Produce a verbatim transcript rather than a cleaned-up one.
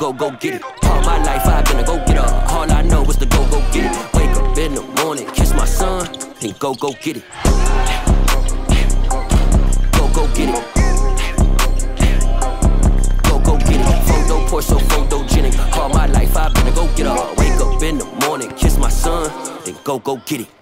go, go get it. All my life I've been a go-getter. All I know is to go, go get it. Wake up in the morning, kiss my son, then go, go get it. Go, go get it. Go, go get it. Photo poor, so photogenic. All my life I've been a go-getter. Wake up in the morning, kiss my son, then go, go get it.